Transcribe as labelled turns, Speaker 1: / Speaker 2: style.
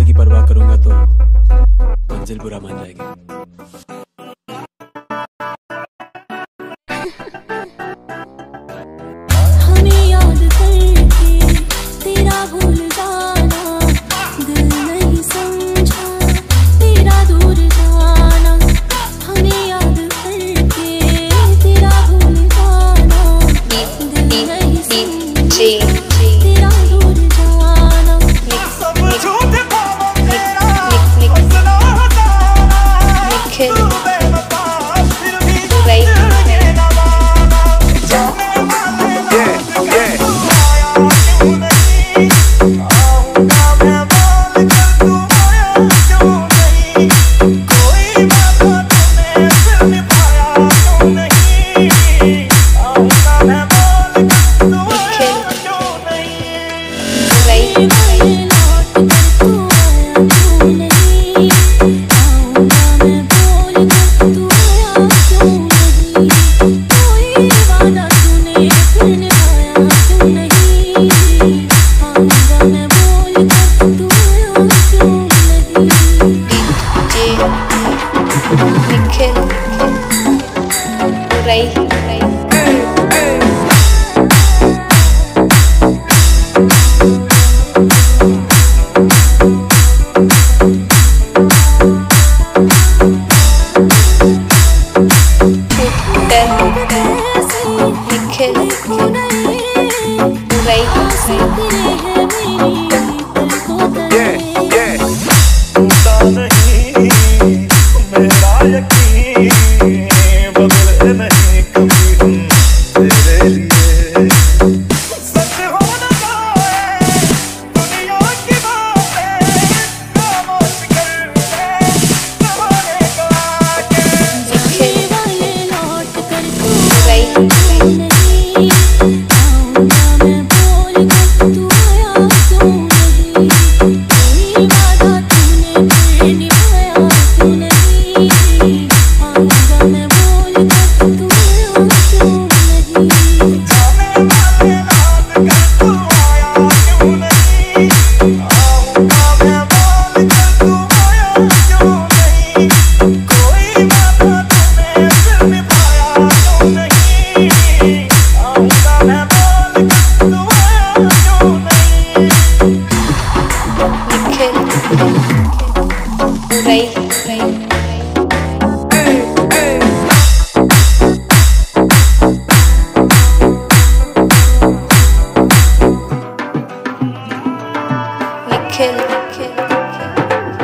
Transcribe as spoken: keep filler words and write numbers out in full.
Speaker 1: फासले की परवाह करूंगा तो मंजिल बुरा मान जाएगी।
Speaker 2: हमें याद करके तेरा भूल जाना, दिल नहीं समझा तेरा दूर जाना। हमें याद करके तेरा भूल जाना, दिल नहीं समझा तेरा दूर जाना। निखिल ओराई Nikhil Orai Nikhil Orai Nikhil Orai